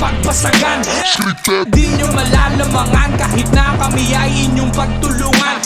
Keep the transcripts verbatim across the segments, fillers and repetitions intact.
mapagpasagan. Di nyo malalamangan kahit na kami ay inyong pagtulungan.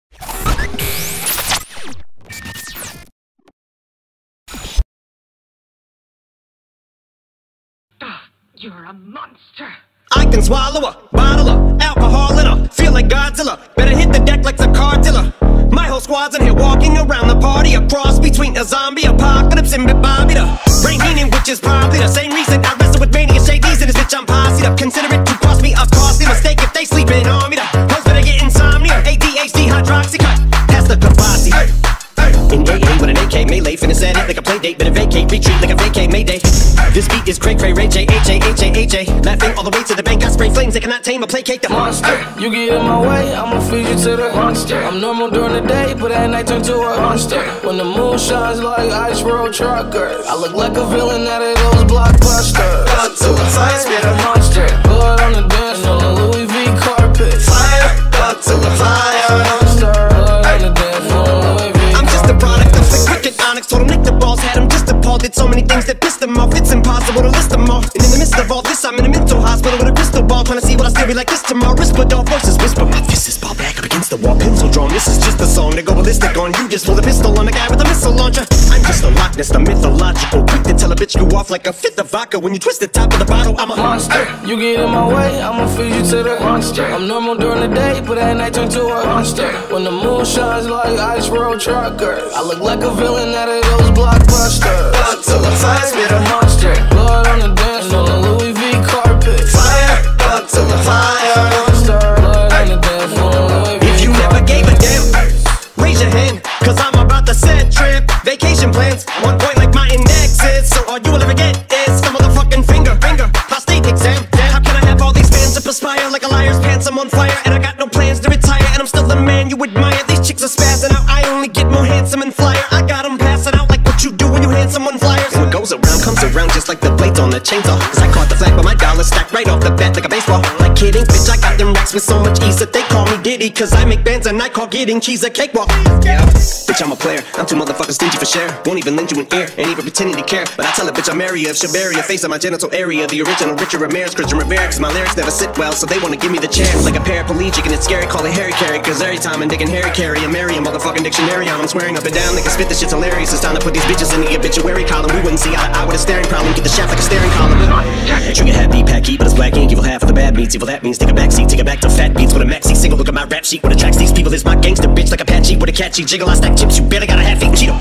You're a monster. I can swallow a bottle of alcohol in a feel like Godzilla. Better hit the deck like the car dealer. My whole squad's in here walking around the party, a cross between a zombie apocalypse and Bobby the Brain Heenan, which is probably the same reason I wrestle with Mania Shades and this bitch I'm posse up. Consider it to cost me a costly mistake if they sleeping on me. The hoes better get insomnia, A D H D, hydroxy cut. That's the Kabasi. Hey, hey. In A A with an A K melee, finna set it like a play date, better vacate, retreat like a vacate Mayday. This beat is cray cray, Ray J, H A, H A, H A. Laughing all the way to the bank, I spray flames, they cannot tame or placate the monster. You get in my way, I'ma feed you to the monster. I'm normal during the day, but at night turn to a monster. When the moon shines like ice road truckers, I look like a villain out of those blockbusters. Up to the fire, spit a monster. Blood on the dance on the Louis V carpet. fire, up to the fire. Monster, blood on the dance on the Louis V. I'm just a product of the cricket onyx. Told him Nick the balls, had him just appalled. Did so many things that pissed him off, it's impossible to list them all. And in the midst of all this, I'm in a mental hospital with a crystal ball, trying to see what I still be like this tomorrow. Whisper dog voices whisper, my fist is ball back up against the wall, pencil drawn. This is just a song to go ballistic on. You just pull a pistol on the guy with a missile launcher. I'm just a Loch Ness, the mythological, quick to tell a bitch you off like a fifth of vodka. When you twist the top of the bottle, I'm a monster. You get in my way, I'ma feed you to the monster. I'm normal during the day, but at night turn to a monster. When the moon shines like ice road truckers, I look like a villain out of those blockbusters. Up to the fire, spit a monster. Blood on the dance on the Louis V carpet. fire, up to the fire. Monster, blood on the dance on the Louis V. If you never gave a damn, raise your hand, cause I'm about to set trip. Vacation plans, one point like my index is. So all you will ever get is a motherfucking finger, finger, prostate exam. How can I have all these fans to perspire like a liar's pants? I'm on fire and I got no plans to retire, and I'm still the man you admire. These chicks are spazzing out, I only get more handsome and flyer. I got them passing out like what you do when you hand someone flyers. And what goes around comes around just like the blades on the chainsaw. Cause I caught the flag but my dollar stacked right off the bat like a baseball. Like kidding, bitch, I got them racks with so much ease that they call me Diddy. Cause I make bands and I call getting cheese a cakewalk. Yeah, bitch, I'm a player, I'm too motherfucking stingy for share. Won't even lend you an ear, ain't even pretending to care. But I tell a bitch I'm area if she'll bury a face on my genital area. The original Richard Ramirez, Christian Rivera. Cause my lyrics never sit well, so they wanna give me the chance. Like a paraplegic and it's scary, call it Harry Carry. Cause every time I'm digging Harry Carry, I'm marry a motherfucking dictionary on. I'm swearing up and down, they can spit this shit's hilarious. It's time to put these bitches in the obituary column. We wouldn't see eye to eye with a staring problem. Get the shaft like a staring column. Trigger happy, pack heat, but it's black ink. Evil half of the bad meats. Evil that means take a backseat, take it back to fat beats with a maxi single. Look at my rap sheet, what attracts these people is my gangster bitch like Apache with a catchy jiggle. I stack chips, you better got a half eat Cheeto.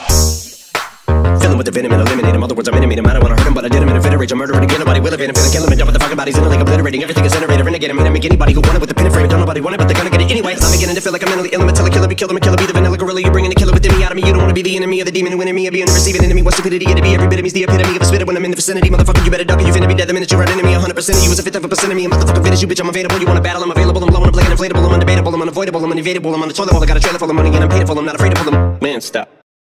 Filling with the venom and eliminate him. Other words, I'm intimate him. I don't wanna hurt him, but I did him in a fit of rage. I'm murdering again, nobody will evade him. Feeling kill him and dump with the fucking bodies in it like obliterating. Everything is generated, renegade him. And I make anybody who want it with the pin and frame. Don't nobody want it, but they're gonna get it anyway. I'm beginning to feel like I'm mentally ill. I'm a killer, be killer, be killer, be the vanilla gorilla. You're bringing the killer within me out of me. You don't wanna be the enemy of the demon who in me. Or being the receiving enemy. What stupidity it'd be. Every bit of me's the epitome of a spitter when I'm in the vicinity. Motherfucker, you better duck or you finna be dead the minute you run into me. one hundred percent of you is a fifth of a percent of me. I'm motherfucking finish you, bitch. I'm available. You wanna battle? I'm available. I'm blowing up like an inflatable. I'm undebatable. I'm unavoidable. I'm unevadable. I'm on the toilet bowl. I got a trailer full of money and I'm paid for. I'm not afraid to pull them. Man, stop.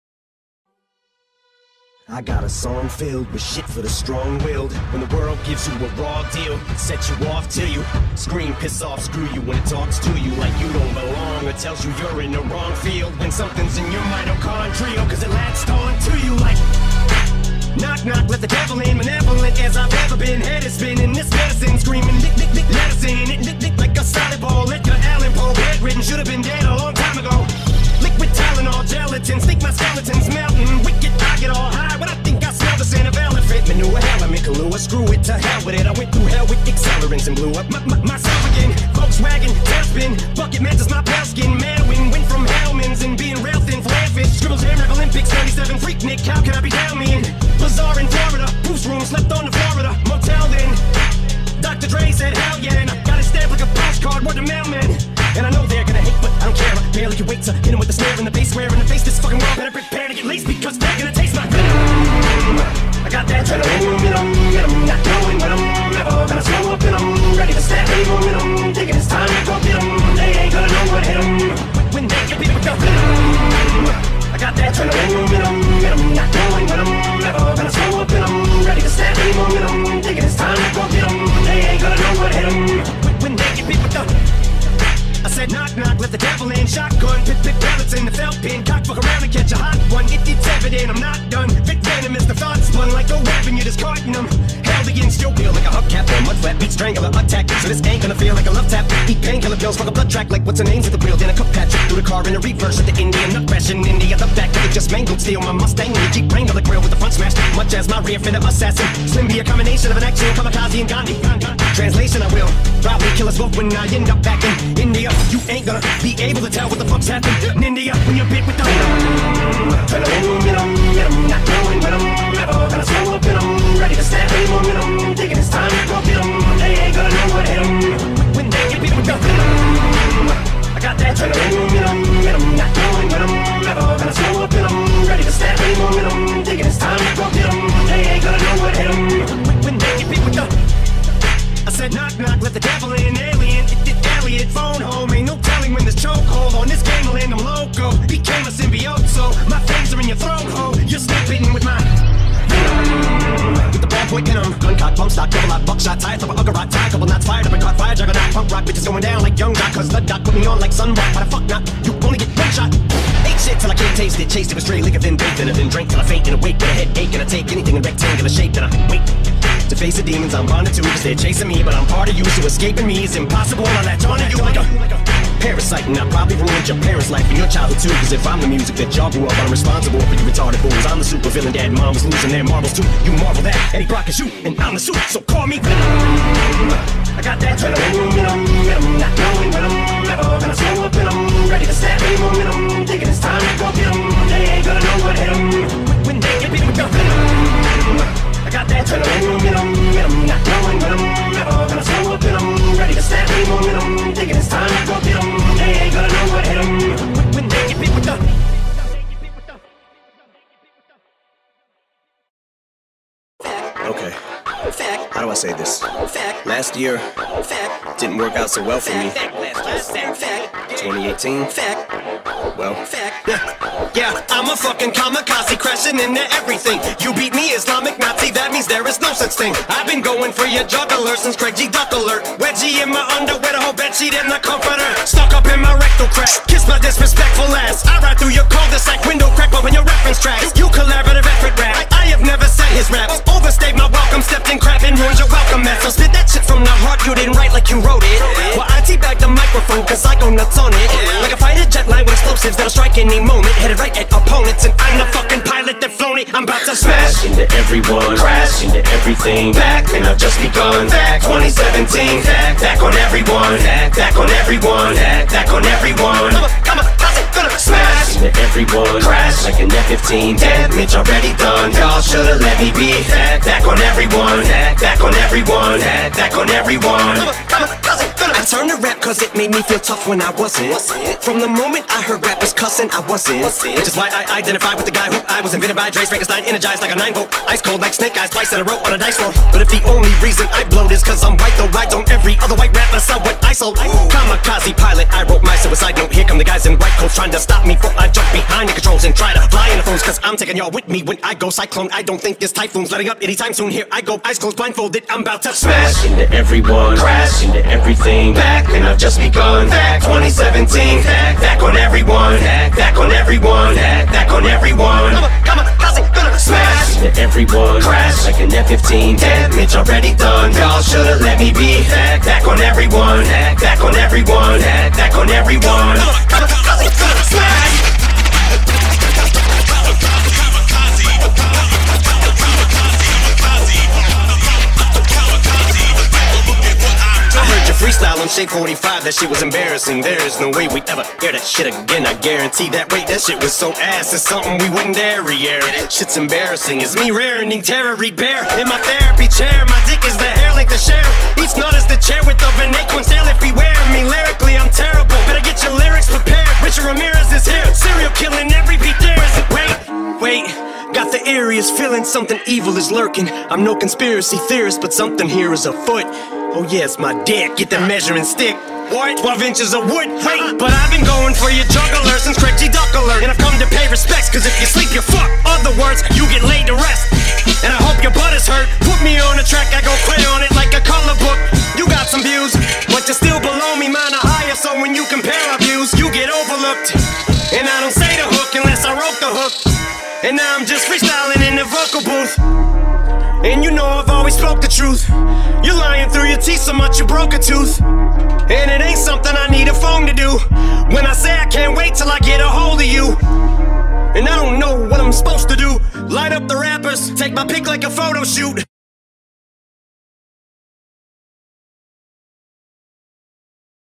I got a song filled with shit for the strong-willed. When the world gives you a raw deal, set you off till you scream, piss off, screw you when it talks to you like you don't belong, or tells you you're in the wrong field when something's in your mitochondrial, cause it latched on to you like knock knock, let the devil in, malevolent as I've ever been. Head is spinning, this medicine screaming, dick dick dick medicine, it dick dick like a solid ball, Edgar Allan Poe, bedridden, should have been dead a long time ago. Liquid Tylenol, gelatin, think my skeleton's melting. Wicked, I get all high when I think I smell the scent of elephant manure. Hell, I'm in Kahlua, screw it, to hell with it. I went through hell with accelerants and blew up my, my, myself again. Volkswagen, tailspin, bucket mantis, my pale skin. Manwin, went from Hellman's and being rail thin, flare fish. Scribbles, Hammer, Olympics, ninety-seven, freak Nick, how can I be down me in? Bazaar in Florida, Bruce room, slept on the Florida motel then. Doctor Dre said, hell yeah, and I got it stamped like a postcard, word to mailman. And I know they're gonna hate, but I don't care. I barely can wait to hit him with the snare in the bass, square in the face. This fucking world better prepare to get laced because they're gonna taste my venom. I got that adrenaline in 'em, in 'em, not knowing when I'm never gonna slow up in 'em. Ready to stab any momentum, thinking it's time to go get 'em. They ain't gonna know what hit 'em when they get beat with the venom. I got that adrenaline in 'em, in 'em, not knowing when I'm never gonna slow up in 'em. Ready to stab any momentum, thinking it's time to go get 'em. They ain't gonna know what hit 'em when they get beat with the. I said knock knock, let the devil in. Shotgun, pit pit pellets in the felt pin. Cock fuck around and catch a hot one. It, it's evident I'm not done. Vic venom is the thought spun like a weapon. You're discarding them. Held against your wheel like a hubcap, or mud flat, beat strangler, attack. So this ain't gonna feel like a love tap. Eat painkiller pills, fuck a blood track, like what's her name's at the wheel. Then a cup patch through the car in a reverse at the Indian nut crash in India. The back of it just mangled, steal my Mustang and the Jeep Wrangler grill with the front smashed. Much as my rear fitted assassin. Slim be a combination of an action kamikaze and Gandhi. Translation, I will probably kill us both when I end up back in India. You ain't gonna be able to tell what the fuck's happened in India when you're bit with the not knowing when I'm never gonna slow up in them. Ready to snap any momentum, thinking it's time to go get them. They ain't gonna know what hit them when they get bit with the I got that momentum, not knowing when I'm never gonna slow up in them. Ready to snap any momentum, thinking it's time to go get them. They ain't gonna know what hit them when they get bit with the I said knock knock, let the devil in, alien, it did Elliot, phone home, ain't no telling when this chokehold on this game will end, I'm loco, became a symbiote, so my fangs are in your throat, ho, you're snipping with my with the bad boy venom, gun cock, bump stock, double out, buckshot, tie, throw a ugger rock, tie, couple knots, fired up and caught fire, juggernaut, punk rock, bitches going down like young doc, cause the doc put me on like sun rock, why the fuck not, you only get one shot, ate shit till I can't taste it, chased it with straight liquor, then baked it, then drank till I faint and awake, with a headache, and I take anything in rectangular shape, then I wait. To face the demons I'm bonded to, cause they're chasing me, but I'm part of you, so escaping me is impossible. I latch onto you like a parasite, and I probably ruined your parents' life and your childhood too. Cause if I'm the music that y'all grew up, I'm responsible for you retarded fools. I'm the super villain, dad, mom was losing their marbles too. You marvel that Eddie Brock is you, and I'm the suit, so call me Venom. I got that venom, not knowing when I'm never gonna slow up in them. Ready to snap any momentum, thinking it's time to go get them. They ain't gonna know what hit them when they get beat with the venom. I got that momentum, not knowing when I'm never gonna slow up in them. Ready to snap any momentum, thinking it's time to go get them. They ain't gonna know what hit them when they get beat with the Okay, how do I say this? Last year didn't work out so well for me. twenty eighteen, well, yeah, yeah, I'm a fucking kamikaze crashing into everything. You beat me, Islamic Nazi, that means there is no such thing. I've been going for your juggler since Craig G. Duck alert. Wedgie in my underwear, the whole bedsheet in the comforter. Stuck up in my rectal crack, kiss my disrespectful ass. I ride through your cul-de-sac, window crack open your reference tracks. You collaborative effort rap, I have never said his raps. Overstayed my welcome, stepped in crap and ruined your welcome mat. So spit that shit from the heart, you didn't write like you wrote it. Well, I teabag the microphone cause I go nuts on it. Like a fighter jet line with explosives that'll strike any moment. Headed right at opponents and I'm the fucking pilot that flown it. I'm about to smash into everyone, crash into everything. Back and I've just begun. Back twenty seventeen, back, back on everyone. Back, back on everyone. Back, back on everyone. Come on, how's it gonna smash into everyone, crash like an F fifteen. Damage already done. Y'all should've let me be. Back, back on everyone. Back, back on everyone. Back, back on everyone. Come on, how's it gonna I turned to rap cause it made me feel tough when I wasn't. From the moment I heard rappers cussing, I wasn't. Which is why I identified with the guy who I was invented by Dre Frankenstein, energized like a nine volt. Ice cold like snake eyes, twice in a row on a dice roll. But if the only reason I blowed is cause I'm white, though I don't every other white rapper sell what I sold. Kamikaze pilot, I wrote my suicide note. Here come the guys in white coats trying to stop me before I jump behind the controls and try to fly in the phones. Cause I'm taking y'all with me when I go cyclone. I don't think this typhoon's letting up anytime soon. Here I go, eyes closed, blindfolded, I'm about to smash into everyone, crash into everything. Back and I've just begun. Back twenty seventeen, back, back on everyone. Back, back on everyone. Back, back on everyone. Come on, come on, how's it gonna smash into everyone, crash like an F fifteen. Damage already done. Y'all should've let me be. Back, back on everyone. Back, back on everyone. Back, back on everyone. Come on, come on, how's it gonna smash? Freestyle on Shape forty-five, that shit was embarrassing. There's no way we'd ever hear that shit again. I guarantee that. Wait, that shit was so ass. It's something we wouldn't dare re-air. Shit's embarrassing. It's me rearing terror, read bear in my therapy chair. My dick is the hair like the share. Each nut is the chair with the vernacular sale. If beware me lyrically, I'm terrible. Better get your lyrics prepared. Richard Ramirez is here, serial killing every beat there is. Wait, wait. Got the eeriest feeling something evil is lurking. I'm no conspiracy theorist, but something here is afoot. Oh yeah, it's my dick, get the measuring stick. What? twelve inches of wood, wait. But I've been going for your juggler since Craig G. Duck alert. And I've come to pay respects, cause if you sleep, you fuck. Other words, you get laid to rest. And I hope your butt is hurt. Put me on a track, I go play on it like a color book. You got some views, but you're still below me, mine are higher. So when you compare our views, you get overlooked. And I don't say the hook unless I wrote the hook. And now I'm just freestyling in the vocal booth. And you know I've always spoke the truth. You're lying through your teeth so much you broke a tooth. And it ain't something I need a phone to do. When I say I can't wait till I get a hold of you. And I don't know what I'm supposed to do. Light up the rappers, take my pic like a photo shoot.